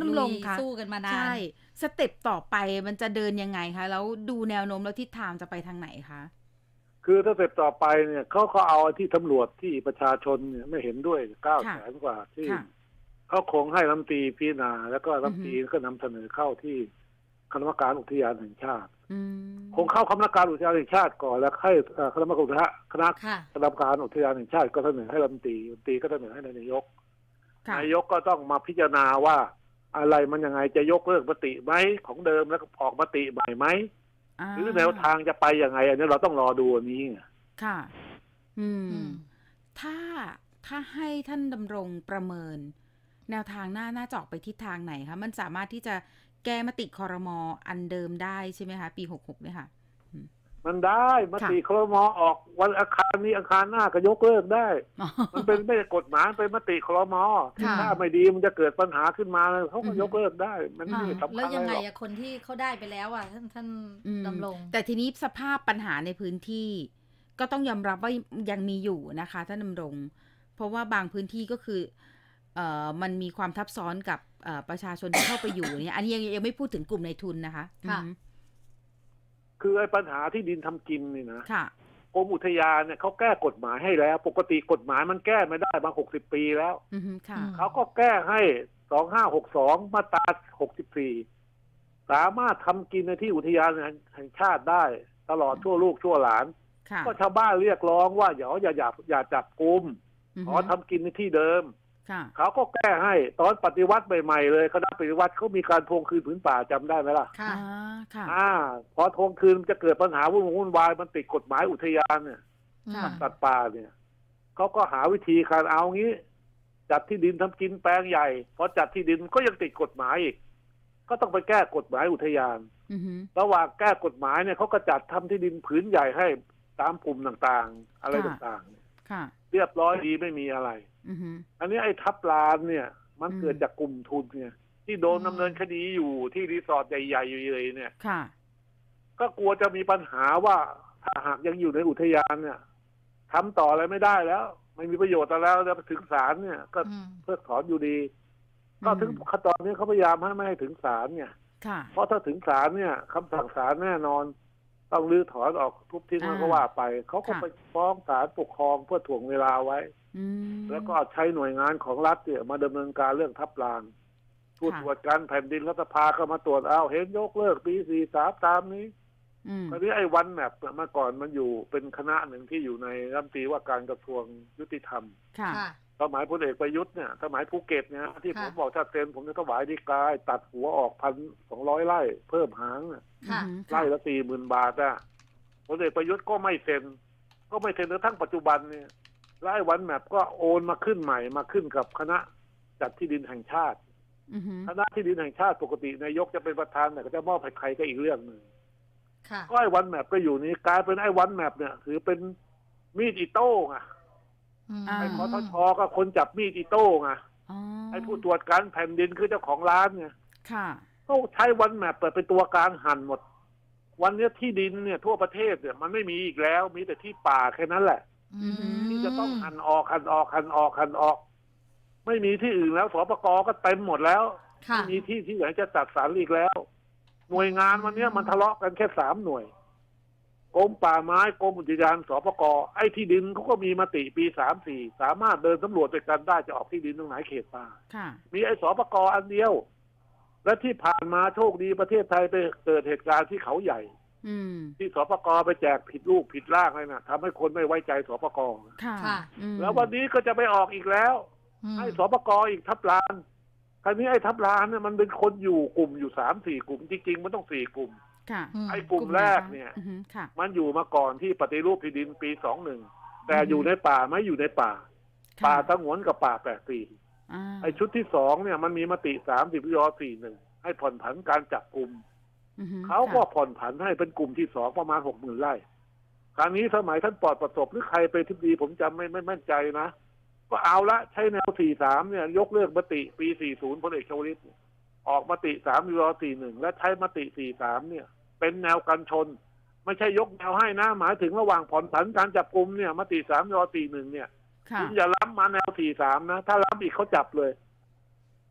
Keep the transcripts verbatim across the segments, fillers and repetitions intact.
ำรงคะสู้กันมานานใช่สเต็ปต่อไปมันจะเดินยังไงคะแล้วดูแนวโน้มแล้วทิศทางจะไปทางไหนคะคือถ้าสเต็ปต่อไปเนี่ยเขาเขาเอาที่ตำรวจที่ประชาชนเนี่ยไม่เห็นด้วยเก้าแสนกว่าที่เขาคงให้รัฐมนตรีพิจารณาแล้วก็รัฐมนตรีก็นำเสนอเข้าที่คณะกรรมการอุทยานแห่งชาติคงเข้าคณะกรรมการอุทยานแห่งชาติก่อนแล้วให้คณะกรรมการคณะคณะกรรมการอุทยานแห่งชาติก็เสนอให้รัฐมนตรีรัฐมนตรีก็เสนอให้นายกนายกก็ต้องมาพิจารณาว่าอะไรมันยังไงจะยกเลิกมติไหมของเดิมแล้วก็ออกมติใหม่ไหมหรือแนวทางจะไปยังไงอันนี้เราต้องรอดูอันนี้ค่ะอืมถ้าถ้าให้ท่านดำรงประเมินแนวทางหน้าหน้าจะออกไปทิศทางไหนคะมันสามารถที่จะแก้มติครม.อันเดิมได้ใช่ไหมคะปีหกหกเนี่ยค่ะมันได้มติครม.ออกวันอังคารนี้อังคารหน้าก็ยกเลิกได้มันเป็นไม่ใช่กฎหมายเป็นมติครม.ถ้าไม่ดีมันจะเกิดปัญหาขึ้นมาเขาก็ยกเลิกได้มันไม่สำคัญแล้วยังไงอะคนที่เขาได้ไปแล้วอะท่านท่านดำรงแต่ทีนี้สภาพปัญหาในพื้นที่ก็ต้องยอมรับว่ายังมีอยู่นะคะท่านดำรงเพราะว่าบางพื้นที่ก็คือเอ่อมันมีความทับซ้อนกับประชาชนที่เข้าไปอยู่เนี่ยอันนี้ยังยังไม่พูดถึงกลุ่มนายทุนนะคะค่ะคือไอ้ปัญหาที่ดินทำกินนี่นะค่ะกรมอุทยานเนี่ยเขาแก้กฎหมายให้แล้วปกติกฎหมายมันแก้ไม่ได้มาหกสิบปีแล้วเขาก็แก้ให้สองห้าหกสองมาตราหกสิบสี่สามารถทำกินในที่อุทยานแห่งชาติได้ตลอดชั่วลูกชั่วหลานก็ชาวบ้านเรียกร้องว่าอย่าอย่าอย่าอย่าจับกุมขอทำกินในที่เดิมเขาก็แก้ให้ตอนปฏิวัติใหม่ๆเลยคณะปฏิวัติเขามีการทวงคืนผืนป่าจำได้ไหมล่ะค่ะค่ะอ่าพอทวงคืนจะเกิดปัญหาวุ่นวุ่นวายมันติดกฎหมายอุทยานเนี่ยสัตว์ป่าเนี่ยเขาก็หาวิธีการเอางี้จัดที่ดินทำกินแปลงใหญ่พอจัดที่ดินก็ยังติดกฎหมายอีกก็ต้องไปแก้กฎหมายอุทยานระหว่างแก้กฎหมายเนี่ยเขาก็จัดทำที่ดินผืนใหญ่ให้ตามกลุ่มต่างๆอะไรต่างๆเรียบร้อยดีไม่มีอะไรอันนี้ไอ้ทับลานเนี่ยมันเกิดจากกลุ่มทุนเนี่ยที่โดนดำเนินคดีอยู่ที่รีสอร์ทใหญ่ๆอยู่เลยเนี่ยก็กลัวจะมีปัญหาว่าถ้าหากยังอยู่ในอุทยานเนี่ยทำต่ออะไรไม่ได้แล้วไม่มีประโยชน์แล้วแล้วถึงศาลเนี่ยก็เพิกถอนอยู่ดีก็ถึงขั้นตอนนี้เขาพยายามให้ไม่ให้ถึงศาลเนี่ยเพราะถ้าถึงศาลเนี่ยคำสั่งศาลแน่นอนต้องรื้อถอนออกทุบทิ้งแล้วก็ว่าไปเขาก็ไปฟ้องศาลปกครองเพื่อถ่วงเวลาไว้แล้วก็ใช้หน่วยงานของรัฐเนี่ยมาดำเนินการเรื่องทับลานผู้ตรวจการแผ่นดินรัฐสภาก็มาตรวจเอาเห็นยกเลิกปีสี่สามตามนี้ตอนนี้ไอ้วันแมปเมื่อก่อนมันอยู่เป็นคณะหนึ่งที่อยู่ในรัฐมนตรีว่าการกระทรวงยุติธรรมสมัยพลเอกประยุทธ์เนี่ยสมัยภูเก็ตเนี่ยที่ผมบอกชัดเจนผมจะถวายดีกายตัดหัวออกพันสองร้อยไร่เพิ่มหางไร่ละสี่หมื่นบาทอ่ะพลเอกประยุทธ์ก็ไม่เซ็นก็ไม่เซ็นจนทั้งปัจจุบันเนี่ยไร่วันแมปก็โอนมาขึ้นใหม่มาขึ้นกับคณะจัดที่ดินแห่งชาติคณะที่ดินแห่งชาติปกตินายกจะเป็นประธานแต่ก็จะมอบให้ใครก็อีกเรื่องหนึ่งก็ไอ้วันแมปก็อยู่นี้กลายเป็นไอ้วันแมปเนี่ยถือเป็นมีดอิโต้ไงไอ้คทช.ก็คนจับมีดอิโต้ไงไอ้ผู้ตรวจการแผ่นดินคือเจ้าของร้านไงก็ใช้วันแมปเปิดเป็นตัวกลางหั่นหมดวันนี้ที่ดินเนี่ยทั่วประเทศเนี่ยมันไม่มีอีกแล้วมีแต่ที่ป่าแค่นั้นแหละที่จะต้องหั่นออกหั่นออกหั่นออกหั่นออกไม่มีที่อื่นแล้วสปก.ก็เต็มหมดแล้วไม่มีที่ที่ไหนจะจัดสรรอีกแล้วหน่วยงานวันนี้มันทะเลาะกันแค่สามหน่วยกรมป่าไม้กรมอุทยานสปก.ไอ้ที่ดินเขาก็มีมติปีสามสี่สามารถเดินสำรวจไปกันได้จะออกที่ดินตรงไหนเขตป่ามีไอ้สปก.อันเดียวและที่ผ่านมาโชคดีประเทศไทยไปเกิดเหตุการณ์ที่เขาใหญ่ที่สปก.ไปแจกผิดลูกผิดร่างเลยนะทำให้คนไม่ไว้ใจสปก.แล้ววันนี้ก็จะไปออกอีกแล้วให้สปก.อีกทับลานคราวนี้ไอ้ทับลานเนี่ยมันเป็นคนอยู่กลุ่มอยู่สามสี่กลุ่มจริงๆมันต้องสี่กลุ่มไอ้กลุ่มแรกเนี่ยมันอยู่มาก่อนที่ปฏิรูปที่ดินปีสองหนึ่งแต่อยู่ในป่าไม่อยู่ในป่าป่าสงวนกับป่าแปดปีไอ้ชุดที่สองเนี่ยมันมีมติสามสิบยอสี่หนึ่งให้ผ่อนผันการจับกลุ่มเขาก็ผ่อนผันให้เป็นกลุ่มที่สองประมาณหกหมื่นไร่คราวนี้สมัยท่านปลอดประสบหรือใครไปทิบดีผมจำไม่ไม่มั่นใจนะก็เอาละใช้แนวสี่สามเนี่ยยกเลิกมติปีสี่สิบพลเอกชวลิตออกมติสามยอสี่หนึ่งและใช้มติสี่สามเนี่ยเป็นแนวกันชนไม่ใช่ยกแนวให้นะหมายถึงระหว่างผ่อนผันการจับกลุ่มเนี่ยมติสามยอสี่หนึ่งเนี่ยคุณอย่าล้ำมาแนวสี่สามนะถ้าล้ำอีกเขาจับเลย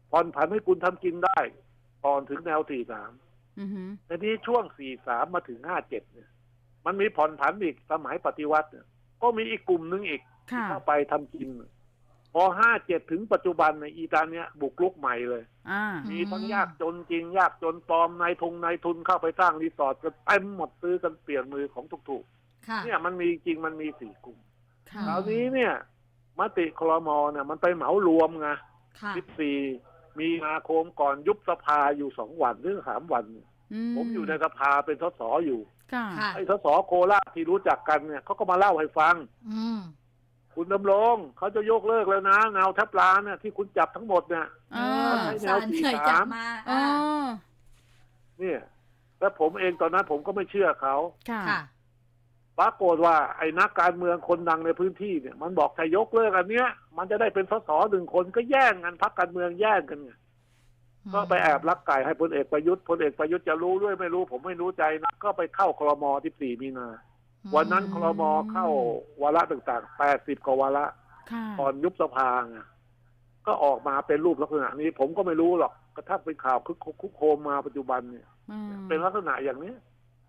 ผ่อนผันให้คุณทำกินได้ก่อนถึงแนวสี่สามในนี้ช่วงสี่สามมาถึงห้าเจ็ดเนี่ยมันมีผ่อนผันอีกสมัยปฏิวัติเนี่ยก็มีอีกกลุ่มนึงอีกที่เข้าไปทำกินพอห้าเจ็ดถึงปัจจุบันในอีตาเนี้ยบุกรุกใหม่เลยมีทั้งยากจนจริงยากจนปลอมนายทงนายทุนเข้าไปสร้างรีสอร์ทกันเต็มหมดซื้อกันเปลี่ยนมือของถูกๆเนี่ยมันมีจริงมันมีสี่กลุ่มคราวนี้เนี่ยมติครม.เนี่ยมันไปเหมารวมไงสิบสี่มีนาคมก่อนยุบสภาอยู่สองวันหรือสามวันผมอยู่ในสภาเป็นสสอยู่ไอ้สสโคราชที่รู้จักกันเนี่ยเขาก็มาเล่าให้ฟังคุณดำรงเขาจะยกเลิกแล้วนะเงาทับลานเนี่ยที่คุณจับทั้งหมดเนี่ยใช้แนวสี่สามเนี่ยแล้วผมเองตอนนั้นผมก็ไม่เชื่อเขาปรากฏว่าไอ้นักการเมืองคนดังในพื้นที่เนี่ยมันบอกถ้ายกเลิกอันเนี้ยมันจะได้เป็นสสหนึ่งคนก็แย่งกันพรรคการเมืองแย่งกันไงก็ไปแอบลักไก่ให้พลเอกประยุทธ์พลเอกประยุทธ์จะรู้ด้วยไม่รู้ผมไม่รู้ใจนะก็ไปเข้าครม.ที่สี่มีนาวันนั้นครม.เข้าวาระต่างๆแปดสิบกว่าวาระตอนยุบสภาไงก็ออกมาเป็นรูปลักษณะนี้ผมก็ไม่รู้หรอกกระทั่งเป็นข่าวคึกคุกโคมมาปัจจุบันเนี่ยเป็นลักษณะอย่างนี้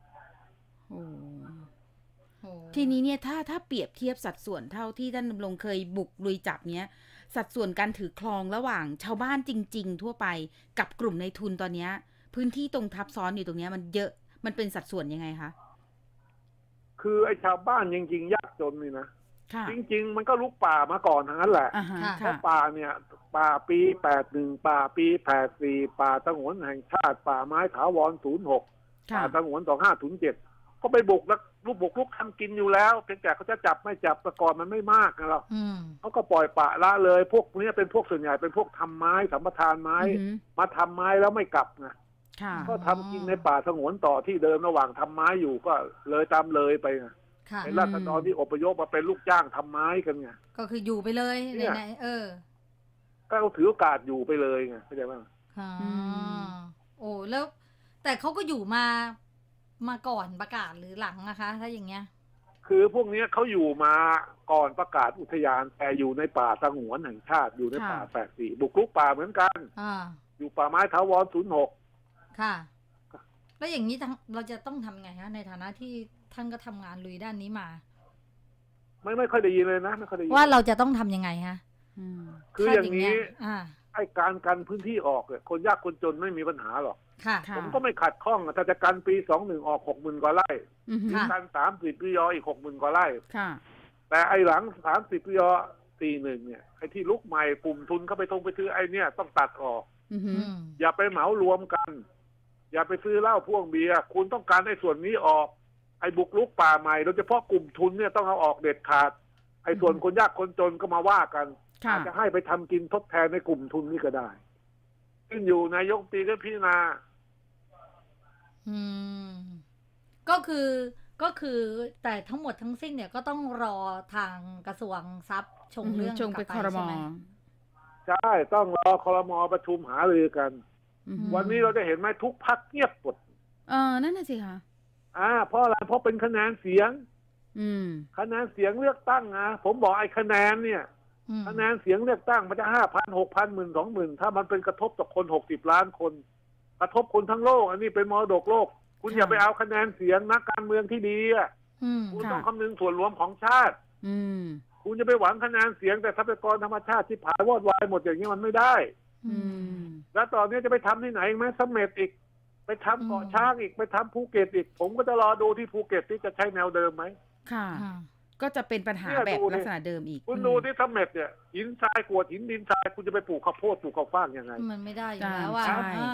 ทีนี้เนี่ยถ้าถ้าเปรียบเทียบสัดส่วนเท่าที่ท่านดำรงเคยบุกลุยจับเนี้ยสัดส่วนการถือครองระหว่างชาวบ้านจริงๆทั่วไปกับกลุ่มในทุนตอนนี้พื้นที่ตรงทับซ้อนอยู่ตรงนี้มันเยอะมันเป็นสัดส่วนยังไงคะคือไอ้ชาวบ้านจริงๆยากจนนี่นะจริงๆมันก็ลุกป่ามาก่อนทั้งนั้นแหละเพราะป่าเนี่ยป่าปีแปดสิบป่าปีแปดสิบสี่ป่าสงวนแห่งชาติป่าไม้ถาวรศูนย์หกป่าสงวนสองห้าศูนย์เจ็ดก็ไปบุกแล้วลูกบุกลุกทำกินอยู่แล้วเพียงแต่เขาจะจับไม่จับแต่ก่อนมันไม่มากนะเราเขาก็ปล่อยปะละเลยพวกนี้เป็นพวกส่วนใหญ่เป็นพวกทำไม้สัมปทานไม้มาทำไม้แล้วไม่กลับไงก็ทำกินในป่าสงวนต่อที่เดิมระหว่างทำไม้อยู่ก็เลยตามเลยไปไงเป็นราษฎรที่อพยพมาเป็นลูกจ้างทำไม้กันไงก็คืออยู่ไปเลยไหนๆเออก็เขาถือโอกาสอยู่ไปเลยไงเข้าใจไหมอ๋อโอ้แล้วแต่เขาก็อยู่มามาก่อนประกาศหรือหลังนะคะถ้าอย่างเงี้ยคือพวกนี้เขาอยู่มาก่อนประกาศอุทยานแต่อยู่ในป่าสงวนแห่งชาติอยู่ในป่าแปดสี่บุกรุกป่าเหมือนกันอยู่ป่าไม้ถาวรศูนย์หกค่ะแล้วอย่างนี้เราจะต้องทำไงฮะในฐานะที่ท่านก็ทำงานลุยด้านนี้มาไม่ไม่ค่อยได้ยินเลยนะไม่ค่อยได้ยินว่าเราจะต้องทำยังไงฮะคืออย่างนี้ไอ้การกันพื้นที่ออกเนี่ยคนยากคนจนไม่มีปัญหาหรอกผมก็ไม่ขัดข้องถ้าจะกันปีสองหนึ่งออกหกหมื่นกว่าไร่กันสามสิบปียออีกหกหมื่นกว่าไร่แต่ไอ้หลังสามสิบปียอสี่หนึ่งเนี่ยไอ้ที่ลุกใหม่ปุ่มทุนเข้าไปทงไปซื้อไอ้เนี่ยต้องตัดออกอย่าไปเหมารวมกันอย่าไปซื้อเหล้าพ่วงเบียร์คุณต้องการไอ้ส่วนนี้ออกไอ้บุกรุกป่าใหม่โดยเฉพาะกลุ่มทุนเนี่ยต้องเอาออกเด็ดขาดไอ้ส่วนคนยากคนจนก็มาว่ากันอาจจะให้ไปทำกินทดแทนในกลุ่มทุนนี่ก็ได้ขึ้นอยู่นายกตีก็พิจารณาอืมก็คือก็คือแต่ทั้งหมดทั้งสิ้นเนี่ยก็ต้องรอทางกระทรวงทรัพย์ชงเรื่องกลับไปใช่ไหมใช่ต้องรอครม.ประชุมหารือกันวันนี้เราจะเห็นไหมทุกพรรคเงียบหมดเออนั่นน่ะสิคะอ่าเพราะอะไรเพราะเป็นคะแนนเสียงอืมคะแนนเสียงเลือกตั้งนะผมบอกไอ้คะแนนเนี่ยคะแนนเสียงเลือกตั้งมันจะห้าพันหกพันหมื่นสองหมื่นถ้ามันเป็นกระทบต่อคนหกสิบล้านคนกระทบคนทั้งโลกอันนี้เป็นมรดกโลกคุณอย่าไปเอาคะแนนเสียงนักการเมืองที่ดีอ่ะคุณต้องคำนึงส่วนรวมของชาติคุณจะไปหวังคะแนนเสียงแต่ทรัพยากรธรรมชาติที่ผายวอดวายหมดอย่างนี้มันไม่ได้แล้วตอนนี้จะไปทำที่ไหนไหมเสม็ดอีกไปทำเกาะช้างอีกไปทำภูเก็ตอีกผมก็จะรอดูที่ภูเก็ตที่จะใช้แนวเดิมไหมค่ะก็จะเป็นปัญหาแบบลักษณะเดิมอีกคุณดูที่เสม็ดเนี่ยหินทรายกวดหินดินทรายคุณจะไปปลูกข้าวโพดปลูกข้าวฟ่างยังไงมันไม่ได้อยู่แล้วว่า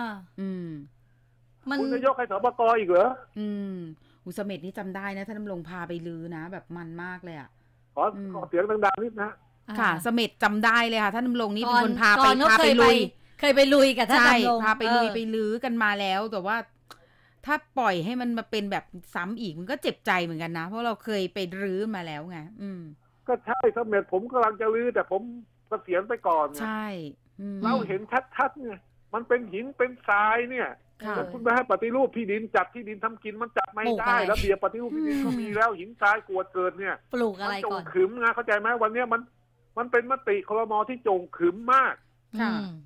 คุณจะยกให้สปก.อีกเหรออืมอุเสม็ดนี่จำได้นะท่านดำรงพาไปลือนะแบบมันมากเลยอ่ะขอขอเสียงดังๆนิดนะค่ะเสม็ดจำได้เลยค่ะท่านดำรงนี่เป็นคนพาไปพาไปลุยเคยไปลุยกับท่านดำรงพาไปลุยไปลือกันมาแล้วแต่ว่าถ้าปล่อยให้มันมาเป็นแบบซ้ำอีกมันก็เจ็บใจเหมือนกันนะเพราะเราเคยไปรื้อมาแล้วไงอืมก็ใช่เสม็ดผมกำลังจะรื้อแต่ผมเกษียณไปก่อนใช่เราเห็นชัดๆไงมันเป็นหินเป็นทรายเนี่ยแต่คุณไปให้ปฏิรูปที่ดินจัดที่ดินทำกินมันจัดไม่ได้แล้วเบียร์ปฏิรูปที่ดินก็มีแล้วหินทรายกวดเกิดเนี่ยปลูกอะไรก่อนจงขึมนะเข้าใจไหมวันนี้มันมันเป็นมติครม.ที่จงขึมมาก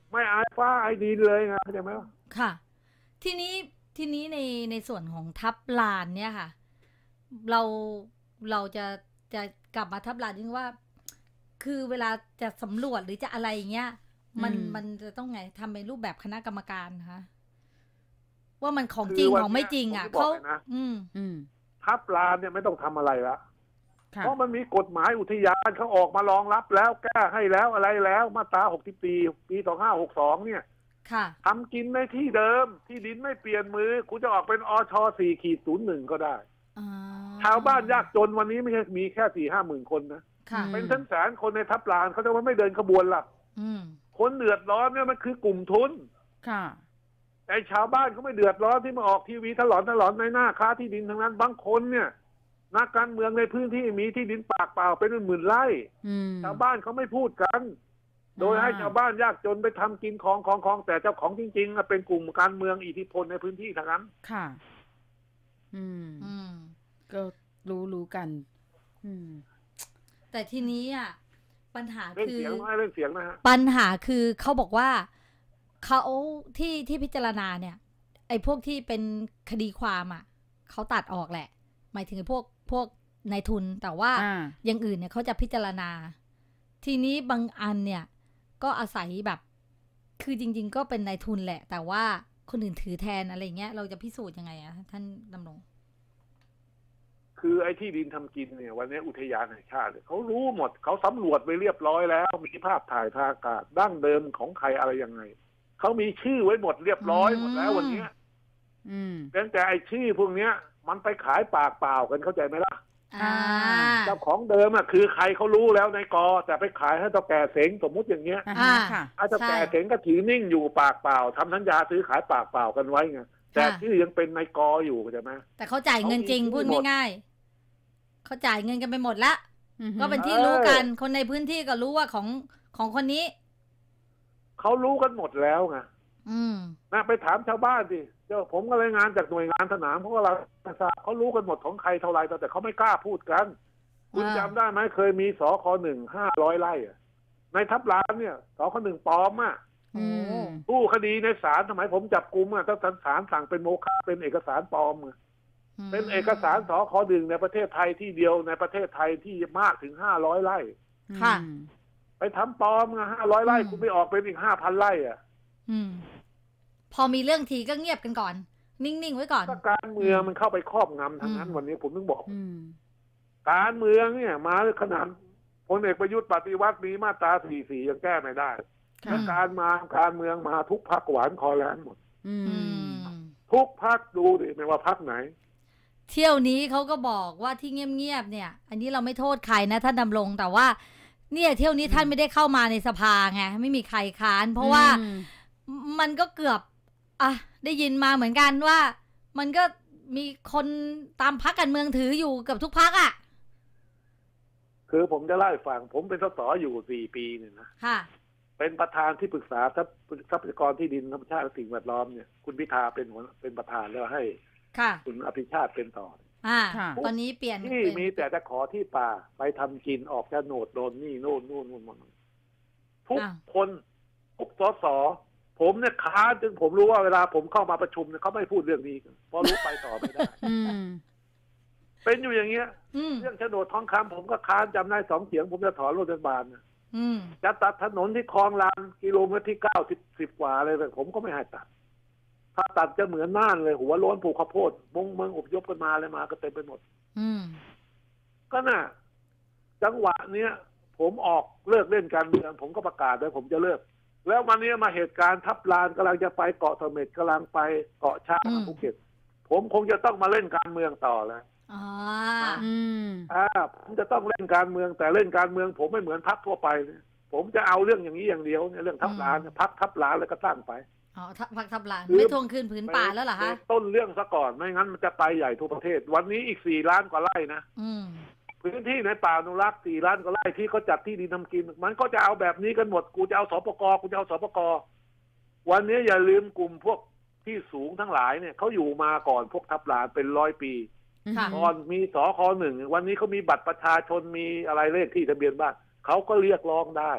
ไม่อายฟ้าอายดินเลยไงเข้าใจไหมค่ะ ทีนี้ทีนี้ในในส่วนของทับลานเนี่ยค่ะเราเราจะจะกลับมาทับลานนี่ว่าคือเวลาจะสำรวจหรือจะอะไรเงี้ยมันมันจะต้องไงทำเป็นรูปแบบคณะกรรมการคะว่ามันของจริงของไม่จริงอ่ะเขาอืมอืมทับลานเนี่ยไม่ต้องทำอะไรละเพราะมันมีกฎหมายอุทยานเขาออกมารองรับแล้วแก้ให้แล้วอะไรแล้วมาตราหกสิบปีปีสองห้าหกสองเนี่ยทำกินในที่เดิมที่ดินไม่เปลี่ยนมือคุณจะออกเป็นอชสี่ขีดศูนย์หนึ่งก็ได้ชาวบ้านยากจนวันนี้ไม่ใช่มีแค่สี่ห้าหมื่นคนนะเป็นทั้งแสนคนในทับลานเขาจะว่าไม่เดินขบวนล่ะคนเดือดร้อนเนี่ยมันคือกลุ่มทุนแต่ชาวบ้านเขาไม่เดือดร้อนที่มาออกทีวีถลอนถลอนในหน้าค้าที่ดินทั้งนั้นบางคนเนี่ยนักการเมืองในพื้นที่มีที่ดินปากเปล่าเป็นหมื่นไร่ชาวบ้านเขาไม่พูดกันโดยให้ชาวบ้านยากจนไปทำกินของของของแต่เจ้าของจริงๆเป็นกลุ่มการเมืองอิทธิพลในพื้นที่ทั้งนั้นค่ะอืมอืมก็รู้รู้กันอืมแต่ทีนี้อ่ะปัญหาคือเรื่องเสียงนะเรื่องเสียงนะฮะปัญหาคือเขาบอกว่าเขาที่ที่พิจารณาเนี่ยไอ้พวกที่เป็นคดีความอ่ะเขาตัดออกแหละหมายถึงพวกพวกนายทุนแต่ว่าอย่างอื่นเนี่ยเขาจะพิจารณาทีนี้บางอันเนี่ยก็อาศัยแบบคือจริงๆก็เป็นนายทุนแหละแต่ว่าคนอื่นถือแทนอะไรเงี้ยเราจะพิสูจน์ยังไงอะท่านดำรงคือไอ้ที่ดินทำกินเนี่ยวันนี้อุทยานแห่งชาติเขารู้หมดเขาสำรวจไปเรียบร้อยแล้วมีภาพถ่ายทางอากาศดั้งเดิมของใครอะไรยังไงเขามีชื่อไว้หมดเรียบร้อยหมดแล้ววันนี้เพียงแต่ไอ้ชื่อพวกเนี้ยมันไปขายปากเปล่ากันเข้าใจไหมล่ะเจ้าของเดิมอ่ะคือใครเขารู้แล้วในกอแต่ไปขายให้เจ้าแก่เสงสมมุติอย่างเงี้ยถ้าเจ้าแก่เสงก็ถือนิ่งอยู่ปากเปล่าทำสัญญาซื้อขายปากเปล่ากันไว้ไงแต่ชื่อยังเป็นในกออยู่เข้าใจไหมแต่เขาจ่ายเงินจริงพูดง่ายๆเขาจ่ายเงินกันไปหมดละก็เป็นที่รู้กันคนในพื้นที่ก็รู้ว่าของของคนนี้เขารู้กันหมดแล้วไงนะไปถามชาวบ้านสิเจ้าผมก็รายงานจากหน่วยงานสนามเพราะว่าเราเขารู้กันหมดของใครเท่าไรแต่เขาไม่กล้าพูดกันคุณจำได้ไหมเคยมีสคหนึ่งห้าร้อยไร่ในทับลานเนี่ยสคหนึ่งปลอมอ่ะผู้คดีในศาลสมัยผมจับกุมอ่ะถ้าศาลสั่งเป็นโมฆะเป็นเอกสารปลอมเป็นเอกสารสคหนึ่งในประเทศไทยที่เดียวในประเทศไทยที่มากถึงห้าร้อยไร่ค่ะไปทำปลอมอ่ะห้าร้อยไร่คุณไม่ออกเป็นอีกห้าพันไร่อ่ะพอมีเรื่องทีก็เงียบกันก่อนนิ่งๆไว้ก่อนการเมืองมันเข้าไปครอบงำทางนั้นวันนี้ผมต้องบอกการเมืองเนี่ยมาขนาดพลเอกประยุทธ์ปฏิวัติมีมาตราสี่สิบสี่ยังแก้ไม่ได้แล้วการมาการเมืองมาทุกพรรคหวานคอแลนหมดทุกพรรคดูดิไม่ว่าพรรคไหนเที่ยวนี้เขาก็บอกว่าที่เงียบๆเนี่ยอันนี้เราไม่โทษใครนะท่านดำรงแต่ว่าเนี่ยเที่ยวนี้ท่านไม่ได้เข้ามาในสภาไงไม่มีใครค้านเพราะว่ามันก็เกือบอ่ะได้ยินมาเหมือนกันว่ามันก็มีคนตามพรรคการเมืองถืออยู่กับทุกพรรคอ่ะคือผมจะเล่าให้ฟังผมเป็นสสอยู่สี่ปีเนี่ยนะค่ะเป็นประธานที่ปรึกษาทรัพยากรที่ดินธรรมชาติและสิ่งแวดล้อมเนี่ยคุณพิธาเป็นเป็นประธานแล้วให้คุณอภิชาติเป็นต่ออ่าตอนนี้เปลี่ยนที่มีแต่จะขอที่ป่าไปทำกินออกโฉนดโดนนี่โน่นนู่นนู่นหมดทุกคนทุกสสผมเนี่ยค้านจนผมรู้ว่าเวลาผมเข้ามาประชุมเนี่ยเขาไม่พูดเรื่องนี้เพราะรู้ไปต่อไม่ได้เป็นอยู่อย่างเงี้ยเรื่องโฉนดทองคำผมก็ค้านจำได้สองเสียงผมจะถอนรัฐบาลนะจะตัดถนนที่คลองลานกิโลเมตรที่เก้าสิบสิบกว่าเลยแต่ผมก็ไม่ให้ตัดถ้าตัดจะเหมือนน่านเลยหัวโล้นปลูกข้าวโพดมงเมืองอพยพกันมาเลยมาก็เต็มไปหมดก็น่ะจังหวะเนี้ยผมออกเลิกเล่นการเมืองผมก็ประกาศเลยผมจะเลิกแล้ววันนี้มาเหตุการณ์ทับลานกำลังจะไปเกาะเสม็ดกำลังไปเกาะช้างภูเก็ตผมคงจะต้องมาเล่นการเมืองต่อแล้วอ๋ออ่าผมจะต้องเล่นการเมืองแต่เล่นการเมืองผมไม่เหมือนพรรคทั่วไปเนี่ยผมจะเอาเรื่องอย่างนี้อย่างเดียวเนี่ยเรื่องทับลานพรรคทับลานแล้วก็ตั้งไปอ๋อพรรคทับลานไม่ทวงคืนผืนป่าแล้วเหรอคะต้นเรื่องซะก่อนไม่งั้นมันจะไปใหญ่ทั่วประเทศวันนี้อีกสี่ล้านกว่าไร่นะพื้นที่ในป่าอนุรักษ์สี่ล้านกว่าไร่ที่เขาจัดที่ดินทำกินมันก็จะเอาแบบนี้กันหมดกูจะเอาสปกกูจะเอาสปกวันนี้อย่าลืมกลุ่มพวกที่สูงทั้งหลายเนี่ยเขาอยู่มาก่อนพวกทับลานเป็นร้อยปีก่อนมีสคหนึ่งวันนี้เขามีบัตรประชาชนมีอะไรเลขที่ทะเบียนบ้านเขาก็เรียกร้องได้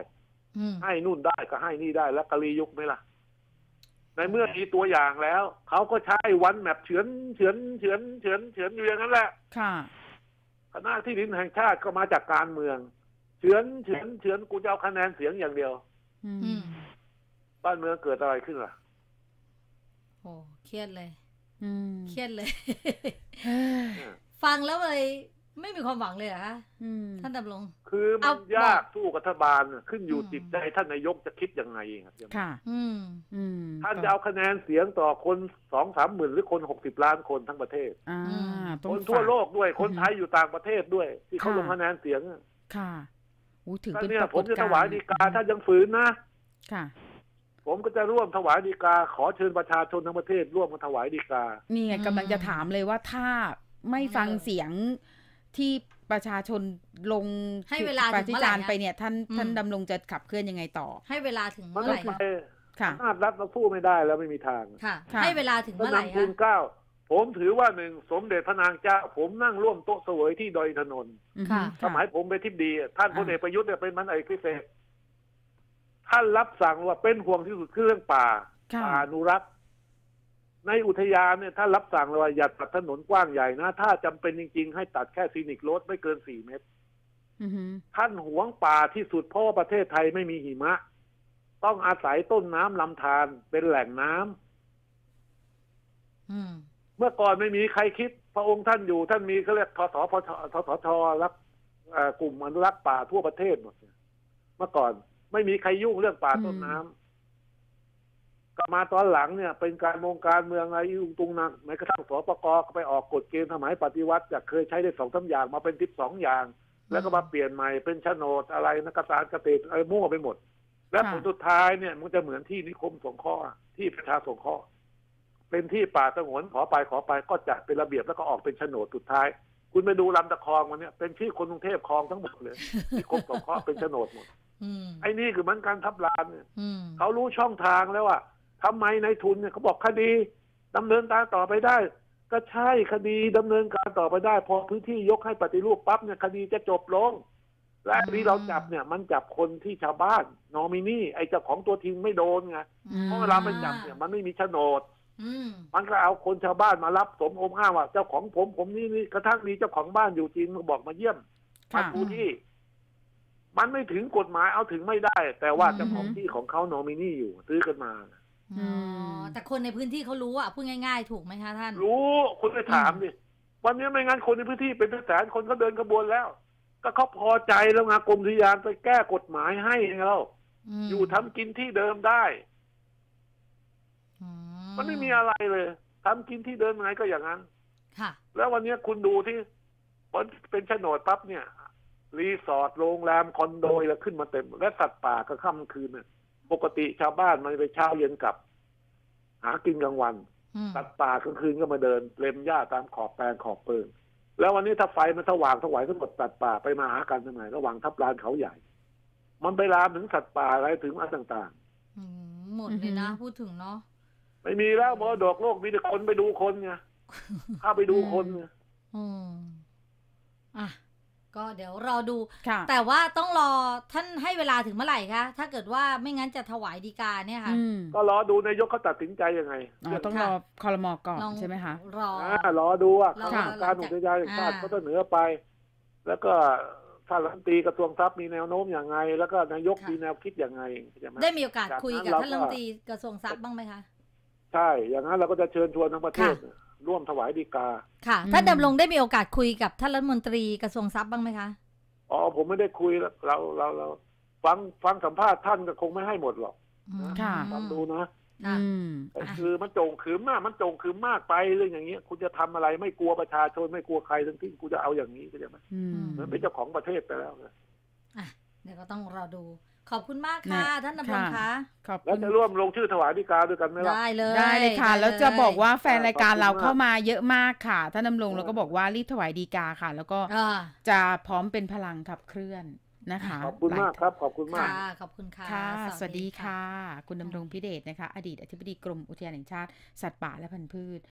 ให้นู่นได้ก็ให้นี่ได้แล้วกะลียุคไหมล่ะในเมื่อมีตัวอย่างแล้วเขาก็ใช้วันแมปเฉือนเฉือนเฉือนเฉือนเฉือนอยู่อย่างนั้นแหละค่ะคณะที่ดินแห่งชาติก็มาจากการเมืองเฉือนเฉือนเฉือนกูจะเอาคะแนนเสียงอย่างเดียวบ้านเมืองเกิดอะไรขึ้นล่ะโอ้เครียดเลยเคเครียดเลยฟังแล้วเลยไม่มีความหวังเลยเหรอคะท่านดำรงคือมันยากสู้รัฐบาลขึ้นอยู่จิตใจท่านนายกจะคิดยังไงครับค่ะท่านจะเอาคะแนนเสียงต่อคนสองสามหมื่นหรือคนหกสิบล้านคนทั้งประเทศคนทั่วโลกด้วยคนไทยอยู่ต่างประเทศด้วยที่เขาลงคะแนนเสียงค่ะถือเป็นเนี่ยผมจะถวายฎีกาถ้ายังฝืนนะค่ะผมก็จะร่วมถวายฎีกาขอเชิญประชาชนทั้งประเทศร่วมกันถวายฎีกานี่ไงกำลังจะถามเลยว่าถ้าไม่ฟังเสียงที่ประชาชนลงให้เวลาปฏิจารไปเนี่ยท่านท่านดำรงจะขับเคลื่อนยังไงต่อให้เวลาถึงเมื่อไหร่ค่ะอำนาจรัฐเราสู้ไม่ได้แล้วไม่มีทางค่ะให้เวลาถึงเมื่อไหร่คะทูลเกล้าผมถือว่าหนึ่งสมเด็จพระนางเจ้าผมนั่งร่วมโต๊ะเสวยที่ดอยถนนสมัยผมเป็นทิพย์ดีท่านพลเอกประยุทธ์เนี่ยเป็นมันเอกพิเศษท่านรับสั่งว่าเป็นห่วงที่สุดคือเรื่องป่าป่าอนุรักษ์ในอุทยานเนี่ยท่านรับสั่งเลยว่าอย่าตัดถนนกว้างใหญ่นะถ้าจำเป็นจริงๆให้ตัดแค่ซีนิกโรดไม่เกินสี่เมตรท่านหวงป่าที่สุดเพราะประเทศไทยไม่มีหิมะต้องอาศัยต้นน้ำลำธารเป็นแหล่งน้ำเมื่อก่อนไม่มีใครคิดพระองค์ท่านอยู่ท่านมีเขาเรียกทสพททสทรับกลุ่มอนุรักษ์ป่าทั่วประเทศหมดเมื่อก่อนไม่มีใครยุ่งเรื่องป่าต้นน้ำก็มาตอนหลังเนี่ยเป็นการมงการเมืองอะไรยุ่งตุงนักแม้กระทั่งสปกก็ไปออกกฎเกณฑ์สมัยปฏิวัติจากเคยใช้ได้สองสามอย่างมาเป็นทิศสองอย่างแล้วก็มาเปลี่ยนใหม่เป็นโฉนดอะไรนักการเกษตรอะไรมั่วไปหมดและผลสุดท้ายเนี่ยมันจะเหมือนที่นิคมสงเคราะห์ที่ประชาสงเคราะห์เป็นที่ป่าสงวนขอไปขอไปก็จัดเป็นระเบียบแล้วก็ออกเป็นโฉนดสุดท้ายคุณไปดูลำตะคองมันเนี่ยเป็นที่คนกรุงเทพคลองทั้งหมดเลยนิคมสงเคราะห์เป็นโฉนดหมดไอ้นี่คือมันการทับลานเนี่ยเขารู้ช่องทางแล้วว่าทำไมในทุนเนี่ยเขาบอกคดีดำเนินการต่อไปได้ก็ใช่คดีดำเนินการต่อไปได้พอพื้นที่ยกให้ปฏิรูปปั๊บเนี่ยคดีจะจบลงและที่เราจับเนี่ยมันจับคนที่ชาวบ้านนอมินีไอ้เจ้าของตัวจริงไม่โดนไงเพราะเวลามันจับเนี่ยมันไม่มีโฉนดมันก็เอาคนชาวบ้านมารับสมอมอ้างว่าเจ้าของผมผมนี่นี่กระทั่งมีเจ้าของบ้านอยู่จริงก็บอกมาเยี่ยมมาดูที่มันไม่ถึงกฎหมายเอาถึงไม่ได้แต่ว่าเจ้าของที่ของเขานอมินีอยู่ซื้อกันมาอ๋อแต่คนในพื้นที่เขารู้อ่ะพูดง่ายๆถูกไหมคะท่านรู้คุณไปถามดิวันนี้ไม่งั้นคนในพื้นที่เป็นแสนคนก็เดินขบวนแล้วก็เขาพอใจแล้วไงกรมอุทยานไปแก้กฎหมายให้เราอยู่ทำกินที่เดิมได้มันไม่มีอะไรเลยทำกินที่เดิมไงก็อย่างนั้นแล้ววันนี้คุณดูที่เป็นโฉนดปั๊บเนี่ยรีสอร์ทโรงแรมคอนโดแล้วขึ้นมาเต็มและสัตว์ป่าก็ค่ำคืนเนี่ยปกติชาวบ้านมันไปเช้าเย็นกลับหากินกลางวันสัตว์ป่ากลางคืนก็มาเดินเล็มหญ้าตามขอบแปลงขอบเปิงแล้ววันนี้ถ้าไฟมันสว่างสวายทั้งหมดสัตว์ป่าไปมาหากันทำไมระหว่างทับลานเขาใหญ่มันไปลามถึงสัตว์ป่าอะไรถึงอะไรต่างๆหมดเลยนะพูดถึงเนาะไม่มีแล้วมรดกโลกมีแต่คนไปดูคนไงข้าไปดูคนไงอืมอ่ะก็เดี๋ยวรอดูแต่ว่าต้องรอท่านให้เวลาถึงเมื่อไหร่คะถ้าเกิดว่าไม่งั้นจะถวายฎีกาเนี่ยค่ะก็รอดูนายกเขาตัดสินใจยังไงต้องรอครม.ก่อนใช่ไหมคะรอรอดูว่าการอุทยานแห่งชาติเขาเสนอไปแล้วก็ท่านรัฐมนตรีกระทรวงทรัพย์มีแนวโน้มอย่างไงแล้วก็นายกมีแนวคิดอย่างไงได้มีโอกาสคุยกับท่านรัฐมนตรีกระทรวงทรัพย์บ้างไหมคะใช่อย่างนั้นเราก็จะเชิญชวนทั้งประเทศร่วมถวายฎีกาค่ะท่านดำรงได้มีโอกาสคุยกับท่านรัฐมนตรีกระทรวงทรัพย์บ้างไหมคะอ๋อผมไม่ได้คุยเราเราเราฟังฟังสัมภาษณ์ท่านก็คงไม่ให้หมดหรอกค่ะฟังดูนะคือมันโจงขืมมากมันโจงขืมมากไปเรื่องอย่างเงี้ยคุณจะทำอะไรไม่กลัวประชาชนไม่กลัวใครทั้งที่กูจะเอาอย่างนี้ก็จะไหมเหมือนเป็นเจ้าของประเทศไปแล้วเลยอ่ะเดี๋ยวก็ต้องรอดูขอบคุณมากค่ะท่านดำรงคะแล้วจะร่วมลงชื่อถวายฎีกาด้วยกันไหมล่ะได้เลยได้เลยค่ะแล้วจะบอกว่าแฟนรายการเราเข้ามาเยอะมากค่ะท่านดำรงแล้วก็บอกว่ารีบถวายฎีกาค่ะแล้วก็จะพร้อมเป็นพลังขับเคลื่อนนะคะขอบคุณมากครับขอบคุณมากค่ะขอบคุณค่ะค่ะสวัสดีค่ะคุณดำรงพิเดชนะคะอดีตอธิบดีกรมอุทยานแห่งชาติสัตว์ป่าและพันธุ์พืช